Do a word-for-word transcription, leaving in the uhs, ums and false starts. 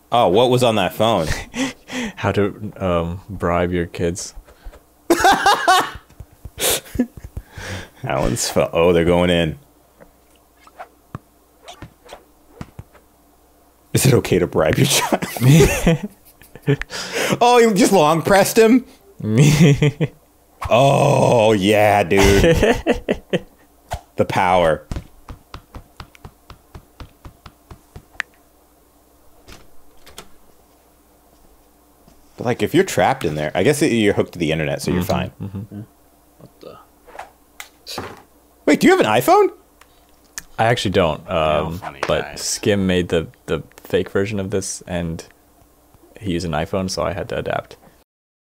Oh, what was on that phone? How to um, bribe your kids. Alan's phone. Oh, they're going in. Is it okay to bribe your child? Oh, you just long pressed him? Oh, yeah, dude. The power. But like, if you're trapped in there, I guess you're hooked to the internet, so you're mm-hmm, fine. Mm-hmm. What the? Wait, do you have an iPhone? I actually don't. Um, funny but guy. Skim made the the fake version of this, and he used an iPhone, so I had to adapt.